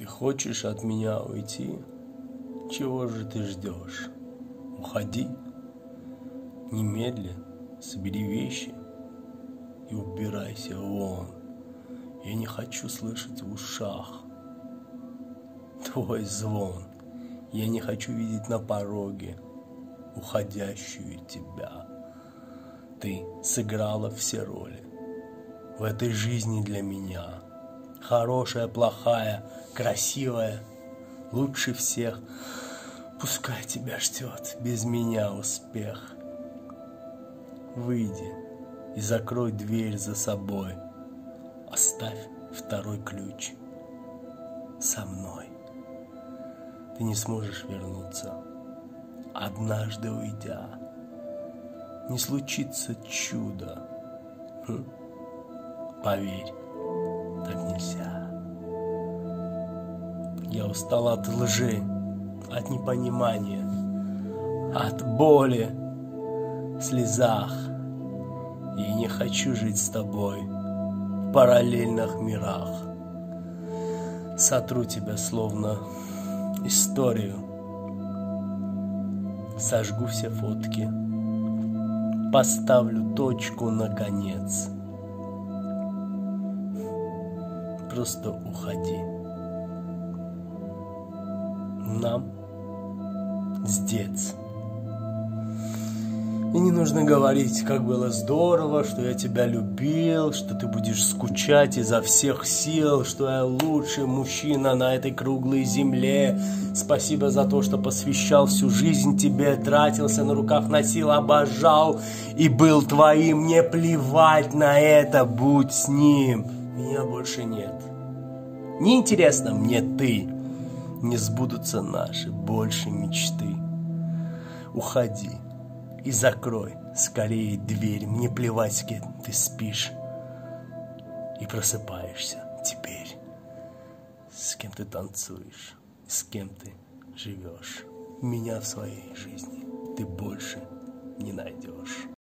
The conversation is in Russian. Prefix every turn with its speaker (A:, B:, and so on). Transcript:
A: хочешь от меня уйти? Чего же ты ждешь? Уходи. Немедли собери вещи и убирайся вон. Я не хочу слышать в ушах твой звон. Я не хочу видеть на пороге уходящую тебя. Ты сыграла все роли в этой жизни для меня. Хорошая, плохая, красивая, лучше всех. Пускай тебя ждет без меня успех. Выйди и закрой дверь за собой. Оставь второй ключ со мной. Ты не сможешь вернуться, однажды уйдя. Не случится чудо. Поверь, так нельзя. Я устал от лжи, от непонимания, от боли в слезах. И не хочу жить с тобой в параллельных мирах. Сотру тебя словно историю, сожгу все фотки, поставлю точку на конец. Просто уходи. Нам сдец. И не нужно говорить, как было здорово, что я тебя любил, что ты будешь скучать изо всех сил, что я лучший мужчина на этой круглой земле. Спасибо за то, что посвящал всю жизнь тебе, тратился, на руках носил, обожал и был твоим. Мне плевать на это, будь с ним. Меня больше нет. Неинтересно мне ты. Не сбудутся наши больше мечты. Уходи. И закрой скорее дверь. Мне плевать, с кем ты спишь и просыпаешься теперь. С кем ты танцуешь, с кем ты живешь. Меня в своей жизни ты больше не найдешь.